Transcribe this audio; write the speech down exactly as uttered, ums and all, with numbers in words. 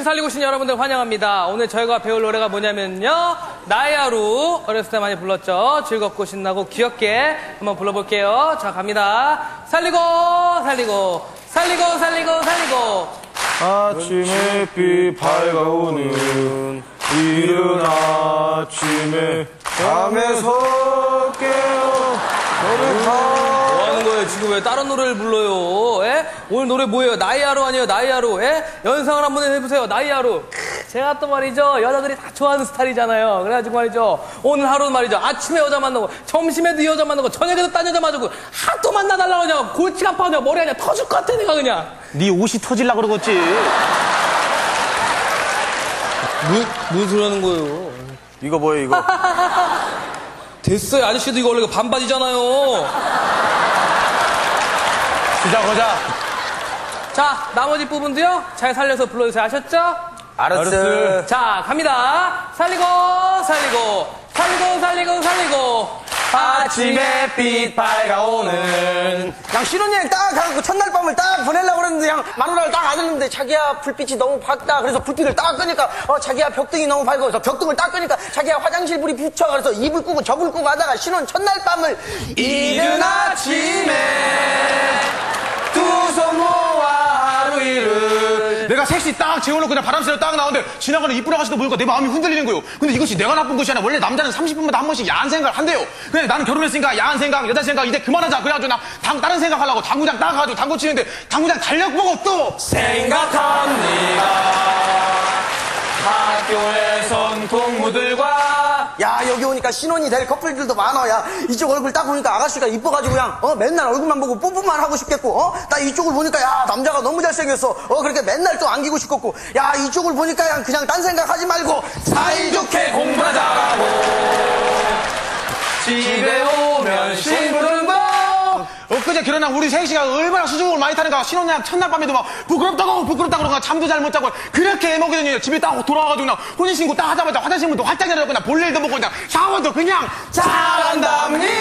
귀신 살리고 오신 여러분들 환영합니다. 오늘 저희가 배울 노래가 뭐냐면요. 나의 하루. 어렸을 때 많이 불렀죠. 즐겁고 신나고 귀엽게 한번 불러볼게요. 자, 갑니다. 살리고 살리고 살리고 살리고 살리고 아침 햇빛 밝아오는 이른 아침에 잠에서 깨어 너를 가. 뭐 하는 거예요? 지금 왜 다른 노래를 불러요? 에? 오늘 노래 뭐예요? 나의 하루 아니에요? 나의 하루. 에? 연상을 한번 해보세요. 나의 하루. 제가 또 말이죠. 여자들이 다 좋아하는 스타일이잖아요. 그래가지고 말이죠. 오늘 하루는 말이죠. 아침에 여자 만나고, 점심에도 이 여자 만나고, 저녁에도 딴 여자 만나고, 하도 만나달라고 그냥 골치가 아파하냐, 머리 하냐, 터질 것 같아, 내가 그냥. 네 옷이 터질라 그러겠지. 무, 무슨 소리 하는 거예요? 이거 뭐예요, 이거? 됐어요. 아저씨도 이거 원래 반바지잖아요. 보자, 보자. 자, 나머지 부분도요. 잘 살려서 불러주세요. 아셨죠? 알았어. 자, 갑니다. 살리고, 살리고, 살리고, 살리고, 살리고. 아침 햇빛 밝아오는. 그냥 신혼여행 딱 가갖고 첫날 밤을 딱 보내려고 그랬는데 그냥 마누라를 딱 안았는데 자기야 불빛이 너무 밝다. 그래서 불빛을 딱 끄니까 어 자기야 벽등이 너무 밝아. 그래서 벽등을 딱 끄니까 자기야 화장실 불이 붙여. 그래서 이불 끄고 저불 끄고 하다가 신혼 첫날 밤을 이른 아침에 두 손 모아 하루 일을. 내가 셋이 딱 재워놓고 그냥 바람쐬러 딱 나오는데 지나가는 이쁜 아가씨도 보니까 내 마음이 흔들리는 거예요. 근데 이것이 내가 나쁜 것이 아니라 원래 남자는 삼십 분마다 한 번씩 야한 생각을 한대요. 근데 나는 결혼했으니까 야한 생각, 여자 생각 이제 그만하자. 그래가지고 나 당, 다른 생각하려고 당구장 딱 가가지고 당구 치는데 당구장 달력 보고 또 생각합니다. 학교에선 동무들과. 야 여기 오니까 신혼이 될 커플들도 많아. 야 이쪽 얼굴 딱 보니까 아가씨가 이뻐가지고 그냥 어 맨날 얼굴만 보고 뽀뽀만 하고 싶겠고 어 딱 이쪽을 보니까 야 남자가 너무 잘생겼어. 어 그렇게 맨날 또 안기고 싶겠고 야 이쪽을 보니까 그냥, 그냥 딴 생각하지 말고 사이좋게 공부나 잘하고 집에 오면 심부름도. 엊그제 결혼한 우리 셋이가 얼마나 수줍음을 많이 타는가. 신혼여행 첫날 밤에도 막 부끄럽다고 부끄럽다고 그러고 잠도 잘 못 자고 그렇게 애먹이더니 집에 딱 돌아와가지고 그냥 혼인신고 딱 하자마자 화장실 문도 활짝 열어놓고 그냥 볼일도 보고 그냥 샤워도 그냥 잘한답니다.